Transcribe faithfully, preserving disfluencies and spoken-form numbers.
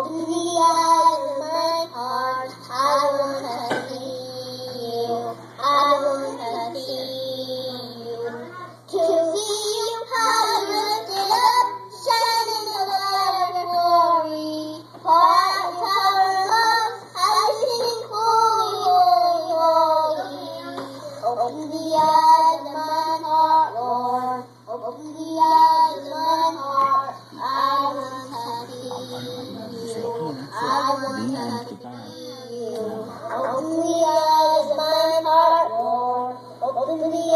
Open the eyes of my heart. I want to see you. I want to see you. To see you high lifted up, shining in the light of your glory. Heart and power and love, I sing holy, holy, holy. Open the eyes of my heart, Lord. Open the eyes of my heart. I want to see you. I want to see you. Open the eyes of my heart, Lord. Open the